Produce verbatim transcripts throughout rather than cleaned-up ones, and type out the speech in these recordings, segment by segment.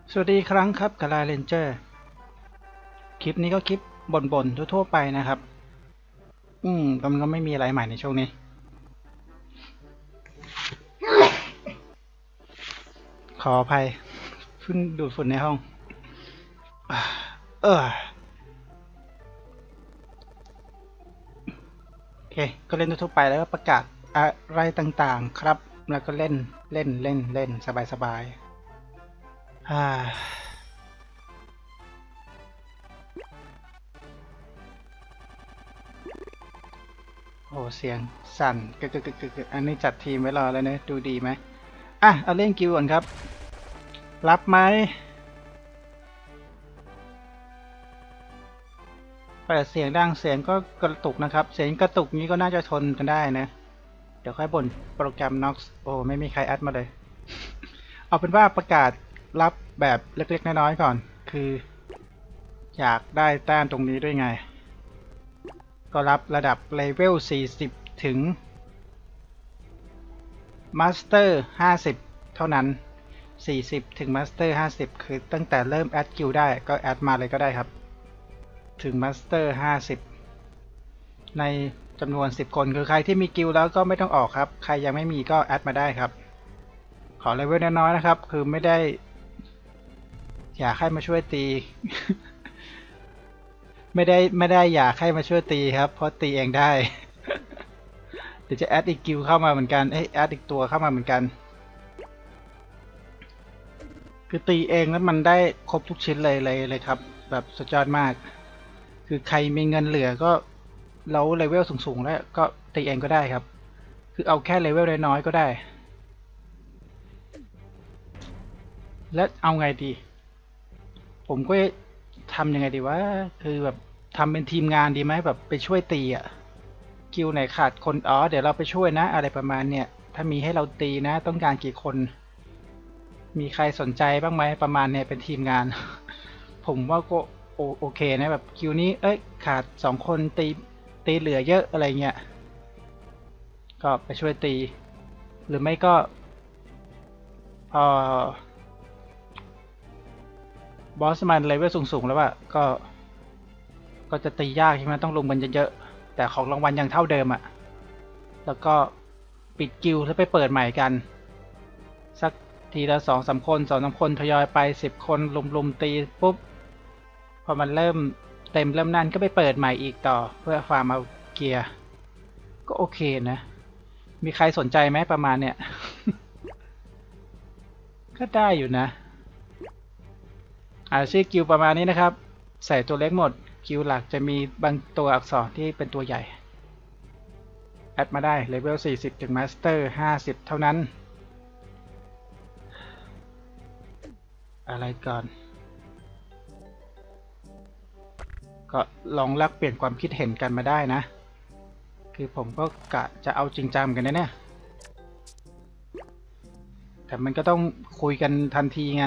สวัสดีครั้งครับกาลาเรนเจอร์คลิปนี้ก็คลิปบ่นๆทั่วๆไปนะครับอืมมันก็ไม่มีอะไรใหม่ในช่วงนี้ขออภัยเพิ่งดูดฝุ่นในห้องเออโอเคก็เล่นทั่วๆไปแล้วก็ประกาศอะไรต่างๆครับแล้วก็เล่นเล่นเล่นเล่นสบายๆอ่าโอ้เสียงสั่นกึกกึกกึกกึกอันนี้จัดทีมไว้รอแล้วเนะดูดีไหมอ่ะเอาเล่นกิวก่อนครับรับไหมเปิดเสียงดังเสียงก็กระตุกนะครับเสียงกระตุกนี้ก็น่าจะทนกันได้นะเดี๋ยวค่อยบ่นโปรแกรม น็อกซ์ โอ้ไม่มีใครแอดมาเลยเอาเป็นว่าประกาศรับแบบเล็กๆน้อยๆก่อนคืออยากได้แต้มตรงนี้ด้วยไงก็รับระดับเลเวลสี่สิบถึงมาสเตอร์ห้าสิบเท่านั้นสี่สิบถึงมาสเตอร์ห้าสิบคือตั้งแต่เริ่มแอดกิลได้ก็แอดมาเลยก็ได้ครับถึงมาสเตอร์ห้าสิบในจำนวนสิบคนคือใครที่มีกิลแล้วก็ไม่ต้องออกครับใครยังไม่มีก็แอดมาได้ครับขอเลเวลน้อยๆนะครับคือไม่ได้อยากให้มาช่วยตี ไม่ได้ไม่ได้อยากให้มาช่วยตีครับเพราะตีเองได้ เดี๋ยวจะแอดอีกกิลเข้ามาเหมือนกันเอ้ยแอดอีกตัวเข้ามาเหมือนกันคือตีเองแล้วมันได้ครบทุกชิ้นเลยเลยเลยครับแบบสุดยอดมากคือใครมีเงินเหลือก็เราเลเวลสูงๆแล้วก็ตีเองก็ได้ครับคือเอาแค่เลเวลน้อยๆก็ได้และเอาไงดีผมก็ทำยังไงดีวะคือแบบทำเป็นทีมงานดีไหมแบบไปช่วยตีอ่ะคิวไหนขาดคนอ๋อเดี๋ยวเราไปช่วยนะอะไรประมาณเนี้ยถ้ามีให้เราตีนะต้องการกี่คนมีใครสนใจบ้างไหมประมาณเนี้ยเป็นทีมงาน ผมว่าก็โอโอเคนะแบบคิวนี้เอ้ยขาดสองคนตีตีเหลือเยอะอะไรเงี้ยก็ไปช่วยตีหรือไม่ก็พอบอสมันเลเวลสูงๆแล้วอะก็ก็จะตียากใช่ไหมต้องลงมันเยอะๆแต่ของรางวัลยังเท่าเดิมอะแล้วก็ปิดกิลแล้วไปเปิดใหม่กันสักทีละสองสามคนสองสามคนทยอยไปสิบคนลุมๆตีปุ๊บพอมันเริ่มเต็มเริ่มนั่นก็ไปเปิดใหม่อีกต่อเพื่อฟาร์มเอาเกียร์ก็โอเคนะมีใครสนใจไหมประมาณเนี้ย ก็ได้อยู่นะอ่าชื่อกิลประมาณนี้นะครับใส่ตัวเล็กหมดกิลหลักจะมีบางตัวอักษรที่เป็นตัวใหญ่แอดมาได้เลเวลสี่สิบถึงมาสเตอร์ห้าสิบเท่านั้นอะไรก่อนก็ลองแลกเปลี่ยนความคิดเห็นกันมาได้นะคือผมก็กะจะเอาจริงจังกันนะเนี่ยแต่มันก็ต้องคุยกันทันทีไง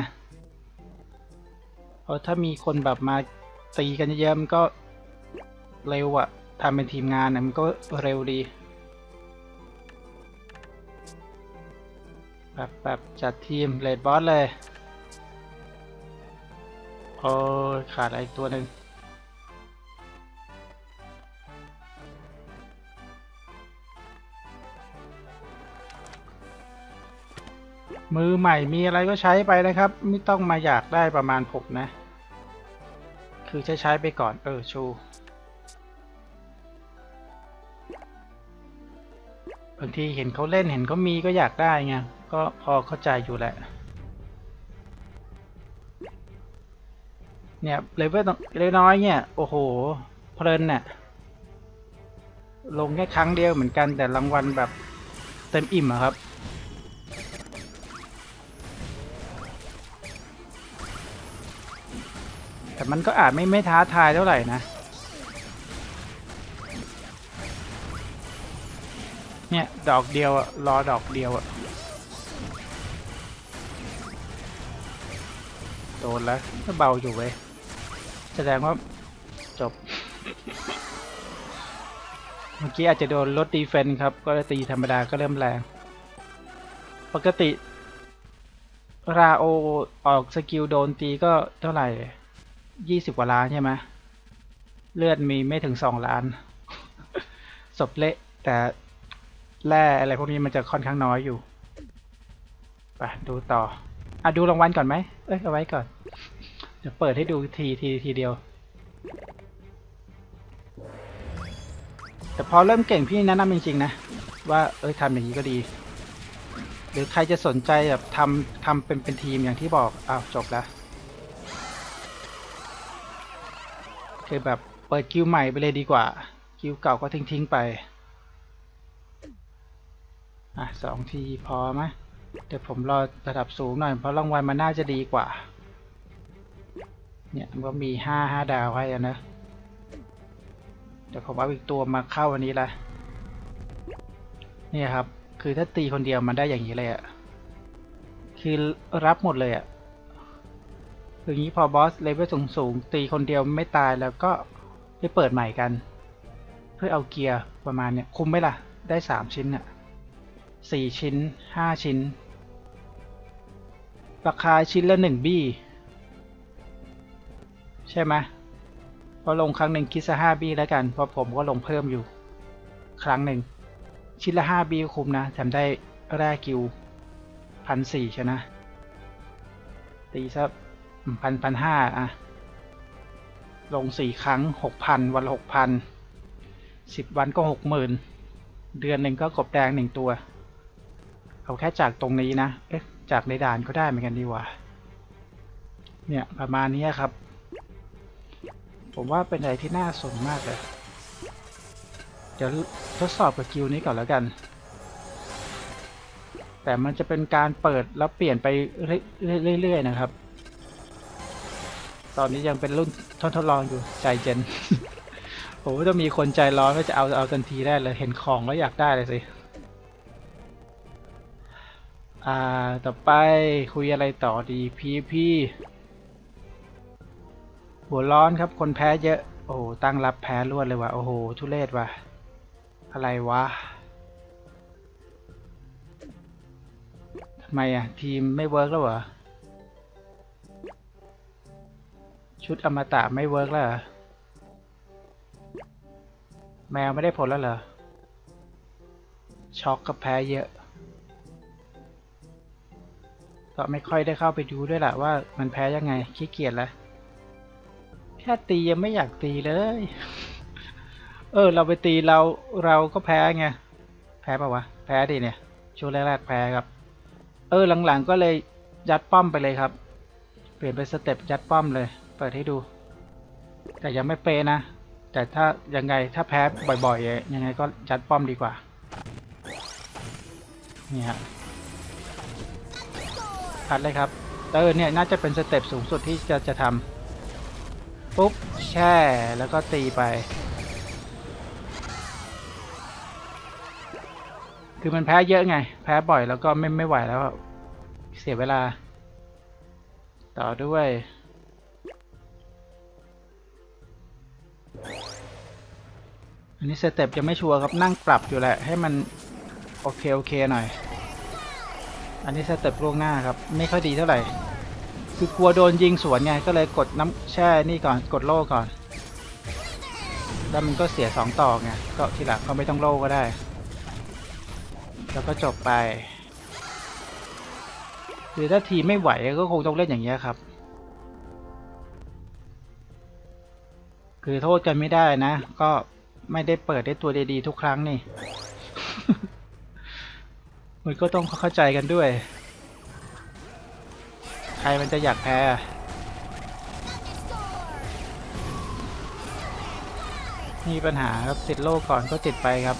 เพราะถ้ามีคนแบบมาตีกันเยอะๆมันก็เร็วอะทำเป็นทีมงานนะมันก็เร็วดีแบบแบบจัดทีมเลดบอสเลยโอ้ขาดอะไรอีกตัวหนึ่งมือใหม่มีอะไรก็ใช้ไปนะครับไม่ต้องมาอยากได้ประมาณผมนะคือใช้ใช้ไปก่อนเออชูบางทีเห็นเขาเล่นเห็นเขามีก็อยากได้ไงก็พอเข้าใจอยู่แหละเนี่ยเลเวลเล็กน้อยเนี่ยโอ้โหเพลินเนี่ยลงแค่ครั้งเดียวเหมือนกันแต่รางวัลแบบเต็มอิ่มอะครับแต่มันก็อาจไม่ไม่ท้าทายเท่าไหร่นะเนี่ยดอกเดียวอะรอดอกเดียวอะโดนแล้วก็เบาอยู่เว้ยแสดงว่าจบเมื่อกี้อาจจะโดนลดดีเฟนส์ครับก็ตีธรรมดาก็เริ่มแรงปกติราโอออกสกิลโดนตีก็เท่าไหร่ยี่สิบกว่าล้านใช่ไหมเลือดมีไม่ถึงสองล้านศพเละแต่แร่อะไรพวกนี้มันจะค่อนข้างน้อยอยู่ไปดูต่ออ่ะดูรางวัลก่อนไหมเอ้ยเอาไว้ก่อนเดี๋ยวเปิดให้ดูทีทีทีเดียวแต่พอเริ่มเก่งพี่แนะนำจริงๆนะว่าเอ้ยทำอย่างนี้ก็ดีหรือใครจะสนใจแบบทำทำเป็นเป็นทีมอย่างที่บอกอ้าวจบแล้วคือแบบเปิดคิวใหม่ไปเลยดีกว่าคิวเก่าก็ทิ้งทิ้งไปอ่ะสองทีพอไหมเดี๋ยวผมรอระดับสูงหน่อยเพราะรางวัลมันน่าจะดีกว่าเนี่ยมันก็มีห้าห้าดาวให้นะเดี๋ยวผมเอาอีกตัวมาเข้าวันนี้ละเนี่ยครับคือถ้าตีคนเดียวมันได้อย่างนี้เลยอะคือรับหมดเลยอะอย่างนี้พอบอสเลเวลสูงสูงตีคนเดียวไม่ตายแล้วก็ไปเปิดใหม่กันเพื่อเอาเกียร์ประมาณเนี่ยคุ้มไหมล่ะได้สามชิ้นอะสี่ชิ้นห้าชิ้นราคาชิ้นละหนึ่งบี้ใช่ไหมพอลงครั้งหนึ่งคิดซะห้าบี้แล้วกันเพราะผมก็ลงเพิ่มอยู่ครั้งหนึ่งชิ้นละห้าบี้คุ้มนะทำได้แร่กิวพันสี่ใช่นะตีสักพันพันห้าอะลงสี่ครั้งหกพันวันละหกพันสิบวันก็หกหมื่นเดือนหนึ่งก็กบแดงหนึ่งตัวเอาแค่จากตรงนี้นะเอ๊ะจากในด่านก็ได้เหมือนกันดีกว่าเนี่ยประมาณนี้ครับผมว่าเป็นอะไรที่น่าสนมากเลยเดี๋ยวทดสอบกับกิลนี้ก่อนแล้วกันแต่มันจะเป็นการเปิดแล้วเปลี่ยนไปเรื่อยๆนะครับตอนนี้ยังเป็นรุ่นทดทดลองอยู่ใจเย็น ผมว่าต้องมีคนใจร้อนก็จะเอาเอาทันทีได้เลยเห็นของแล้วอยากได้เลยสิอ่าต่อไปคุยอะไรต่อดีพีพีหัวร้อนครับคนแพ้เยอะโอ้ตั้งรับแพ้รวดเลยว่ะโอ้โหทุเรศว่ะอะไรวะทำไมอ่ะทีมไม่เวิร์กแล้วเหรอชุดอมตะไม่เวิร์กแล้วเหรอแมวไม่ได้ผลแล้วเหรอช็อกกับแพ้เยอะก็ไม่ค่อยได้เข้าไปดูด้วยแหละว่ามันแพ้ยังไงขี้เกียจแล้วแค่ตียังไม่อยากตีเลยเออเราไปตีเราเราก็แพ้ไงแพ้ป่าวะแพ้ดิเนี่ยช่วงแรกๆแพ้ครับเออหลังๆก็เลยยัดป้อมไปเลยครับเปลี่ยนเป็นสเต็ปยัดป้อมเลยเปิดให้ดูแต่ยังไม่เปนะแต่ถ้ายังไงถ้าแพ้บ่อยๆยังไงก็ยัดป้อมดีกว่านี่ฮะพัดเลยครับเออเนี่ยน่าจะเป็นสเต็ปสูงสุดที่จะจะทำปุ๊บแช่แล้วก็ตีไปคือมันแพ้เยอะไงแพ้บ่อยแล้วก็ไม่ไม่ไหวแล้วเสียเวลาต่อด้วยอันนี้สเต็ปยังไม่ชัวร์ครับนั่งปรับอยู่แหละให้มันโอเคโอเคหน่อยอันนี้สเต็ปล่วงหน้าครับไม่ค่อยดีเท่าไหร่คือกลัวโดนยิงสวนไงก็เลยกดน้ำแช่นี่ก่อนกดโล่ก่อนแล้วมันก็เสียสองต่อไงก็ทีหลังก็ไม่ต้องโล่ก็ได้แล้วก็จบไปหรือถ้าทีไม่ไหวก็คงต้องเล่นอย่างเงี้ยครับคือโทษกันไม่ได้นะก็ไม่ได้เปิดได้ตัวดีๆทุกครั้งนี่ มันก็ต้องเข้าใจกันด้วยใครมันจะอยากแพ้มีปัญหาครับติดโล่ก่อนก็ติดไปครับ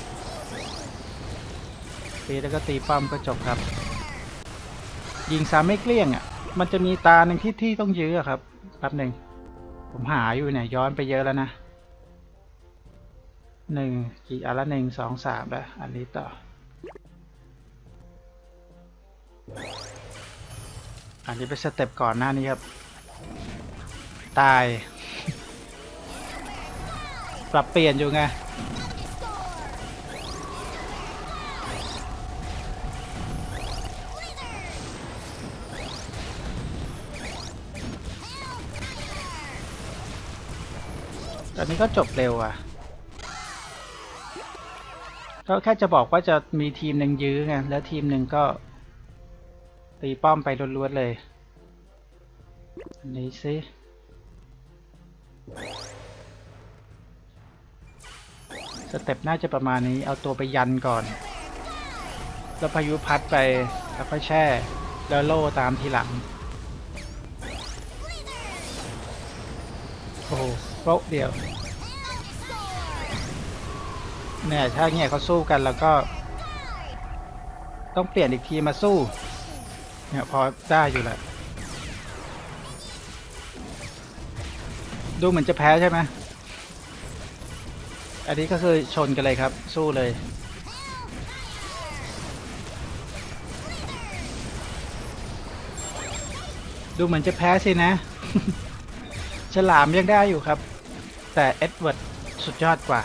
ตีแล้วก็ตีป้อมก็จบครับยิงซ้ำไม่เกลี้ยงอ่ะมันจะมีตาหนึ่งที่ที่ต้องยื้อครับแป๊บหนึ่งผมหาอยู่เนี่ยย้อนไปเยอะแล้วนะหนึ่งกี่อันละหนึ่งสองสามแล้วอันนี้ต่ออันนี้เป็นสเต็ปก่อนหน้านี้ครับตายปรับเปลี่ยนอยู่ไงตอนนี้ก็จบเร็วอ่ะก็แค่จะบอกว่าจะมีทีมหนึ่งยื้อไงแล้วทีมหนึ่งก็ตีป้อมไปล้วนๆเลยอันนี้สิสเต็ปน่าจะประมาณนี้เอาตัวไปยันก่อนแล้วพายุพัดไปแล้วก็แช่แล้วโล่ตามทีหลังโอ้โหโป๊ะเดียวเนี่ยถ้าเงี้ยเขาสู้กันแล้วก็ต้องเปลี่ยนอีกทีมาสู้เนี่ยพอได้อยู่แหละดูเหมือนจะแพ้ใช่ไหมอันนี้ก็คือชนกันเลยครับสู้เลยดูเหมือนจะแพ้สินะ ฉลามยังได้อยู่ครับแต่เอ็ดเวิร์ดสุดยอดกว่า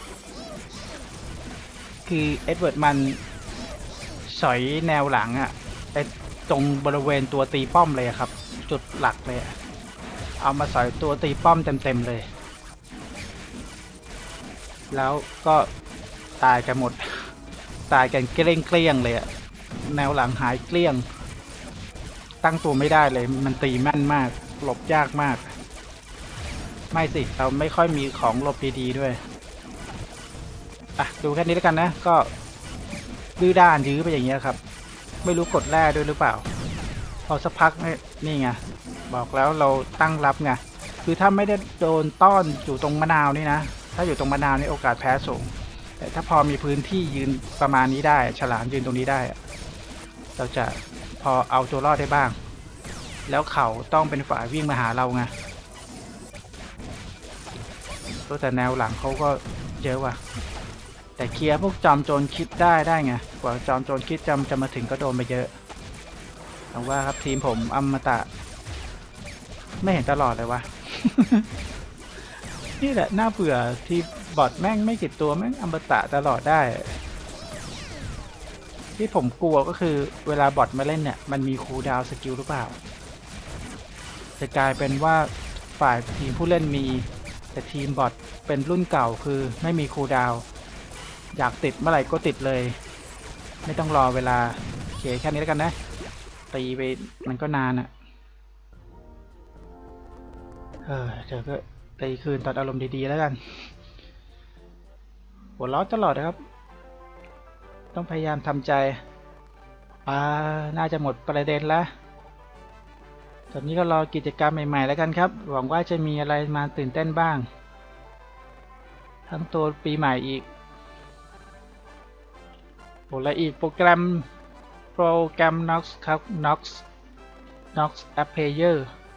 คือเอ็ดเวิร์ดมันสอยแนวหลังอะไปตรงบริเวณตัวตีป้อมเลยครับจุดหลักเลยเอามาสอยตัวตีป้อมเต็มๆเลยแล้วก็ตายกันหมดตายกันเกลี้ยงเกลี้ยงเลยอะแนวหลังหายเกลี้ยงตั้งตัวไม่ได้เลยมันตีแม่นมากหลบยากมากไม่สิเราไม่ค่อยมีของหลบดีๆด้วยอ่ะดูแค่นี้แล้วกันนะก็ดื้อด้านยื้อไปอย่างเงี้ยครับไม่รู้กดแร่ด้วยหรือเปล่าพอสักพักนี่ไงบอกแล้วเราตั้งรับไงคือถ้าไม่ได้โดนต้อนอยู่ตรงมะนาวนี่นะถ้าอยู่ตรงมะนาวนี่โอกาสแพ้สูงแต่ถ้าพอมีพื้นที่ยืนประมาณนี้ได้ฉลามยืนตรงนี้ได้เราจะพอเอาตัวรอดได้บ้างแล้วเขาต้องเป็นฝ่ายวิ่งมาหาเราไงแต่แนวหลังเขาก็เยอะว่ะแต่เคลียร์พวกจอมโจรคิดได้ได้ไงกว่าจอมโจรคิดจำจะมาถึงก็โดนไปเยอะแต่ว่าครับทีมผมอมตะไม่เห็นตลอดเลยวะ นี่แหละน่าเบื่อที่บอทแม่งไม่กี่ตัวแม่งอมตะตลอดได้ที่ผมกลัวก็คือเวลาบอทมาเล่นเนี่ยมันมีคูลดาวน์สกิลหรือเปล่าจะกลายเป็นว่าฝ่ายทีมผู้เล่นมีแต่ทีมบอทเป็นรุ่นเก่าคือไม่มีคูลดาวน์อยากติดเมื่อไหร่ก็ติดเลยไม่ต้องรอเวลาโอเคแค่นี้แล้วกันนะตีไปมันก็นานอะเออเดี๋ยวก็ตีคืนตอนอารมณ์ดีๆแล้วกันหัวเราะตลอดนะครับต้องพยายามทำใจอ่าน่าจะหมดประเด็นแล้วตอนนี้ก็รอกิจกรรมใหม่ๆแล้วกันครับหวังว่าจะมีอะไรมาตื่นเต้นบ้างทั้งตัวปีใหม่อีกโอ้และอีกโปรแกรมโปรแกรม Nox ครับ Nox Nox App Player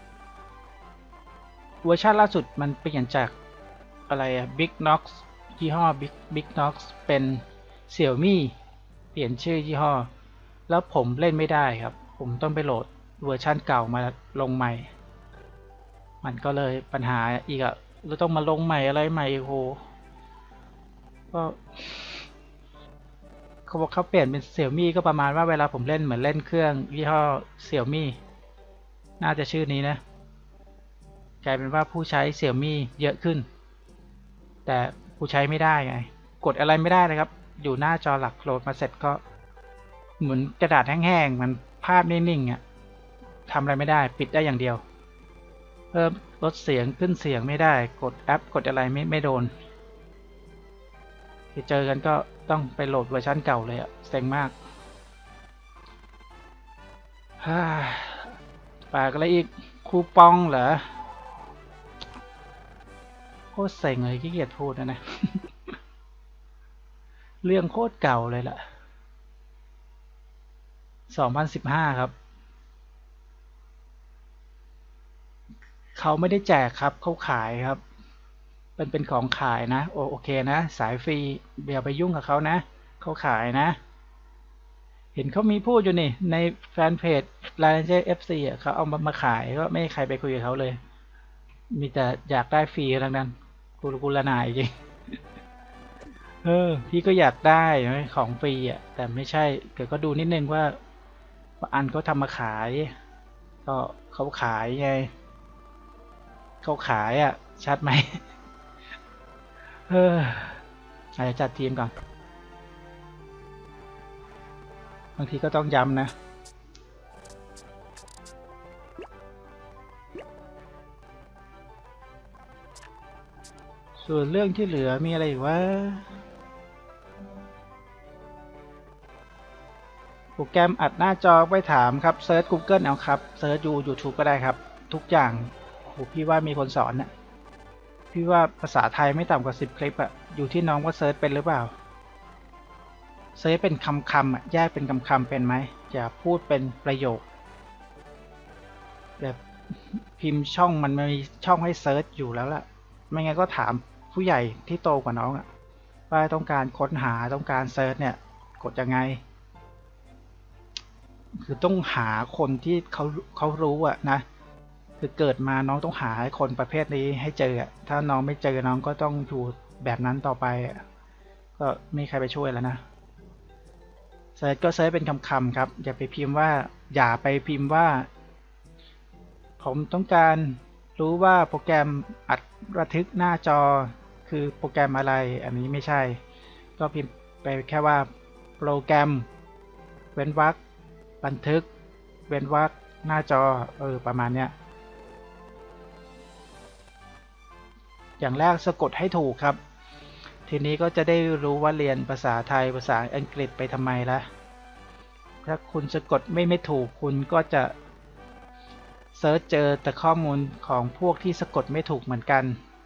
เวอร์ชันล่าสุดมันเปลี่ยนจากอะไรอะ Big Nox ยี่ห้อ Big Big Nox เป็น Xiaomi เปลี่ยนชื่อยี่ห้อแล้วผมเล่นไม่ได้ครับผมต้องไปโหลดเวอร์ชันเก่ามาลงใหม่มันก็เลยปัญหาอีกอะเราต้องมาลงใหม่อะไรใหม่โหก็เขาบอกเขาเปลี่ยนเป็น Xiaomi ก็ประมาณว่าเวลาผมเล่นเหมือนเล่นเครื่องยี่ห้อ Xiaomi น่าจะชื่อนี้นะกลายเป็นว่าผู้ใช้ Xiaomi เยอะขึ้นแต่ผู้ใช้ไม่ได้ไงกดอะไรไม่ได้เลยครับอยู่หน้าจอหลักโหลดมาเสร็จก็เหมือนกระดาษแห้งๆมันภาพนิ่งๆอ่ะทำอะไรไม่ได้ปิดได้อย่างเดียวเพิ่มลดเสียงขึ้นเสียงไม่ได้กดแอปกดอะไรไม่ไม่โดนที่เจอกันก็ต้องไปโหลดเวอร์ชันเก่าเลยอะเซ็งมากฮ่าปากอะไรอีกคูปองเหรอโคตรเซ็งเลยขี้เกียจพูดนะนะ เรื่องโคตรเก่าเลยล่ะสองพันสิบห้าครับเขาไม่ได้แจกครับเขาขายครับเป็นเป็นของขายนะโอโอเคนะสายฟรีอย่าไปยุ่งกับเขานะเขาขายนะเห็นเขามีพูดอยู่นี่ในแฟนเพจ ไลน์ เจ เอฟ ซี อ่ะเขาเอามามาขายก็ไม่มีใครไปคุยกับเขาเลยมีแต่อยากได้ฟรีทั้งนั้นกูกูละนายจริงเออพี่ก็อยากได้ของฟรีอ่ะแต่ไม่ใช่เดี๋ยวก็ดูนิดนึงว่าอันเขาทำมาขายก็เขาขายไงเขาขายอ่ะชัดไหมเอออาจจะจัดทีมก่อนบางทีก็ต้องย้ำนะส่วนเรื่องที่เหลือมีอะไรอีกวะโปรแกรมอัดหน้าจอไปถามครับเซิร์ช Google เอาครับเซิร์ชยู YouTube ก็ได้ครับทุกอย่างโหพี่ว่ามีคนสอนนะพี่ว่าภาษาไทยไม่ต่ำกว่าสิบคลิปอะอยู่ที่น้องว่าเซิร์ชเป็นหรือเปล่าเซิร์ชเป็นคำคำอะแยกเป็นคำคำเป็นไหมอย่าพูดเป็นประโยคแบบพิมพ์ช่องมันมีช่องให้เซิร์ชอยู่แล้วล่ะไม่งั้นก็ถามผู้ใหญ่ที่โตกว่าน้องอะว่าต้องการค้นหาต้องการเซิร์ชเนี่ยกดยังไงคือต้องหาคนที่เขาเขารู้อะนะคือเกิดมาน้องต้องหาคนประเภทนี้ให้เจออะถ้าน้องไม่เจอน้องก็ต้องอยู่แบบนั้นต่อไปก็ไม่มีใครไปช่วยแล้วนะเซิร์ชก็เซิร์ชเป็นคำๆครับอย่าไปพิมพ์ว่าอย่าไปพิมพ์ว่าผมต้องการรู้ว่าโปรแกรมอัดบันทึกหน้าจอคือโปรแกรมอะไรอันนี้ไม่ใช่ก็พิมพ์ไปแค่ว่าโปรแกรมเว้นวรรคบันทึกเว้นวรรคหน้าจอเออประมาณเนี้ยอย่างแรกสะกดให้ถูกครับทีนี้ก็จะได้รู้ว่าเรียนภาษาไทยภาษาอังกฤษไปทำไมละถ้าคุณสะกดไม่ไม่ถูกคุณก็จะเซิร์ชเจอแต่ข้อมูลของพวกที่สะกดไม่ถูกเหมือนกัน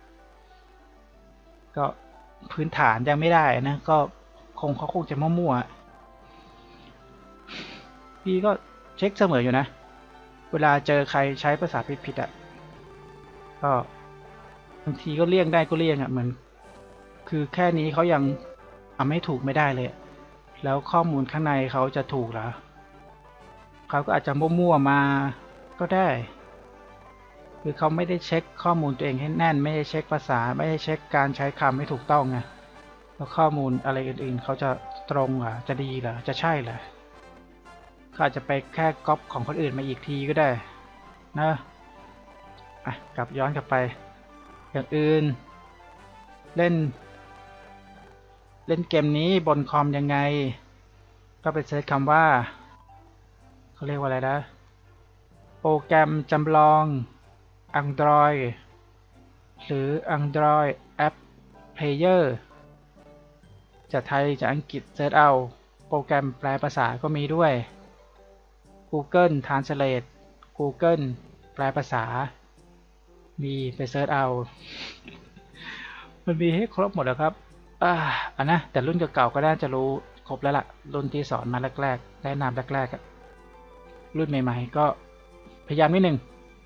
ก็พื้นฐานยังไม่ได้นะก็คงเขาคงจะมั่วๆพี่ก็เช็คเสมออยู่นะเวลาเจอใครใช้ภาษาผิดๆอ่ะก็บางทีก็เลี่ยงได้ก็เลี่ยงอ่ะเหมือนคือแค่นี้เขายังทำให้ถูกไม่ได้เลยแล้วข้อมูลข้างในเขาจะถูกเหรอเขาก็อาจจะมั่วๆมาก็ได้คือเขาไม่ได้เช็คข้อมูลตัวเองให้แน่นไม่ได้เช็คภาษาไม่ได้เช็คการใช้คำให้ถูกต้องไงแล้วข้อมูลอะไรอื่นๆเขาจะตรงเหรอจะดีเหรอจะใช่เหรอเขาอาจจะไปแค่ก๊อปของคนอื่นมาอีกทีก็ได้นะอ่ะกลับย้อนกลับไปอย่างอื่นเล่นเล่นเกมนี้บนคอมยังไงก็ไปเซิร์ชคำว่าเขาเรียกว่าอะไรนะโปรแกรมจำลอง Android หรือ Android App Player จะไทยจะอังกฤษเซิร์ชเอาโปรแกรมแปลภาษาก็มีด้วย Google Translate Google แปลภาษามีไปเซิร์ชเอามันมีให้ครบหมดแล้วครับอ่าอันนะแต่รุ่นเก่าๆก็น่าจะรู้ครบแล้วล่ะรุ่นที่สอนมาแรกๆแนะนำแรกๆรุ่นใหม่ๆก็พยายามนิดนึง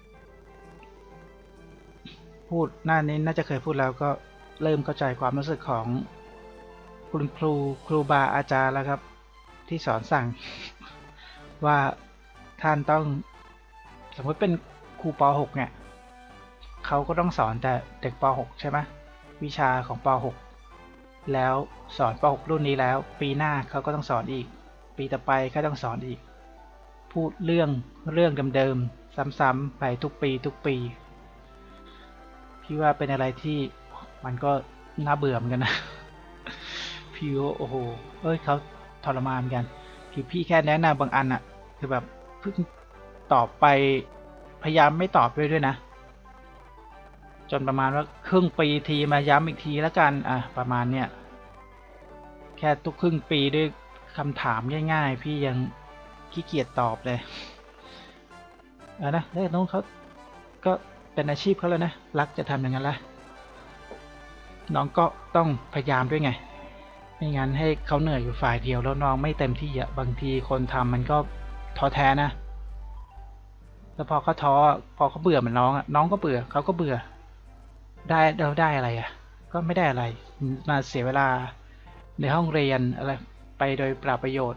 พูดหน้านี้น่าจะเคยพูดแล้วก็เริ่มเข้าใจความรู้สึกของคุณครูครูบาอาจารย์แล้วครับที่สอนสั่งว่าท่านต้องสมมติเป็นครูป .หก เนี่ยเขาก็ต้องสอนแต่เด็กป .หก ใช่ไหมวิชาของป .หก แล้วสอนป .หก รุ่นนี้แล้วปีหน้าเขาก็ต้องสอนอีกปีต่อไปก็ต้องสอนอีกพูดเรื่องเรื่องเดิมๆซ้ำๆไปทุกปีทุกปีพี่ว่าเป็นอะไรที่มันก็น่าเบื่อเหมือนกันนะพี่โอ้โหเอ้ยเขาทรมานกันคือพี่แค่แนะนำบางอันอะคือแบบเพิ่งตอบไปพยายามไม่ตอบด้วยด้วยนะจนประมาณว่าครึ่งปีทีมาย้ำอีกทีแล้วกันอ่ะประมาณเนี้ยแค่ทุกครึ่งปีด้วยคำถามง่ายๆพี่ยังขี้เกียจตอบเลยอ่ะนะแล้วน้องเขาก็เป็นอาชีพเขาแล้วนะรักจะทำอย่างนั้นละน้องก็ต้องพยายามด้วยไงไม่งั้นให้เขาเหนื่อยอยู่ฝ่ายเดียวแล้วน้องไม่เต็มที่อ่ะบางทีคนทำมันก็ท้อแท้นะแล้วพอเขาท้อพอเขาเบื่อเหมือนน้องอ่ะน้องก็เบื่อเขาก็เบื่อได้เราได้อะไรอ่ะก็ไม่ได้อะไรมาเสียเวลาในห้องเรียนอะไรไปโดยเปล่าประโยชน์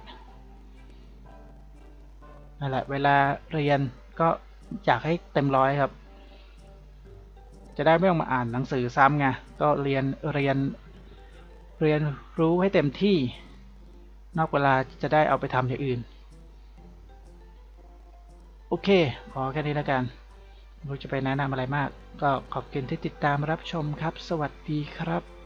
นั่นแหละเวลาเรียนก็อยากให้เต็มร้อยครับจะได้ไม่ต้องมาอ่านหนังสือซ้ำไงก็เรียนเรียนเรียนรู้ให้เต็มที่นอกเวลาจะได้เอาไปทำอย่างอื่นโอเคพอแค่นี้แล้วกันไม่รู้จะไปแนะนำอะไรมากก็ขอบคุณที่ติดตามรับชมครับสวัสดีครับ